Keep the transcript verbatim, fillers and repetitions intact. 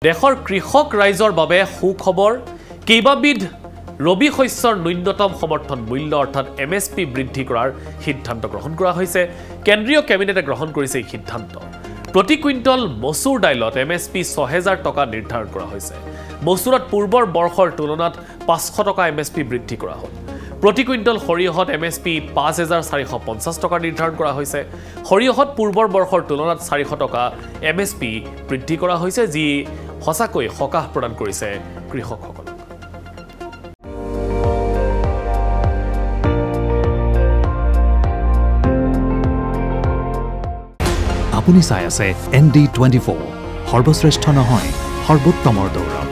দেশৰ কৃষক ৰাইজৰ বাবে সুখবৰ কেইবাবিধ ৰবি শস্যৰ ন্যূনতম সমৰ্থন মূল্য অৰ্থাৎ এম এছ পি বৃদ্ধি কৰাৰ সিদ্ধান্ত গ্ৰহণ কৰা হৈছে কেন্দ্ৰীয় কেবিনেটে গ্ৰহণ কৰিছে এই সিদ্ধান্ত প্ৰতি কুইণ্টল মসুৰ দাইলত এম এছ পি ছয় হাজাৰ টকা নিৰ্ধাৰণ কৰা হৈছে মসুৰত পূৰ্বৰ বৰ্ষৰ তুলনাত পাঁচশ টকা এম এছ পি বৃদ্ধি কৰা হ'ল প্ৰতি কুইণ্টল সৰিয়হত এম এছ পি পাঁচ হাজাৰ চাৰিশ পঞ্চাছ টকা নিৰ্ধাৰণ কৰা হৈছে সৰিয়হত পূৰ্বৰ বৰ্ষৰ তুলনাত চাৰিশ টকা এম এছ পি বৃদ্ধি কৰা হৈছে যি সঁচাকৈ সকাহ প্ৰদান কৰিছে কৃষকসকলক আপুনি চাই আছে এন ডি টুৱেণ্টি ফ'ৰ সৰ্বশ্ৰেষ্ঠ নহয় সৰ্বোত্তমৰ দৌৰ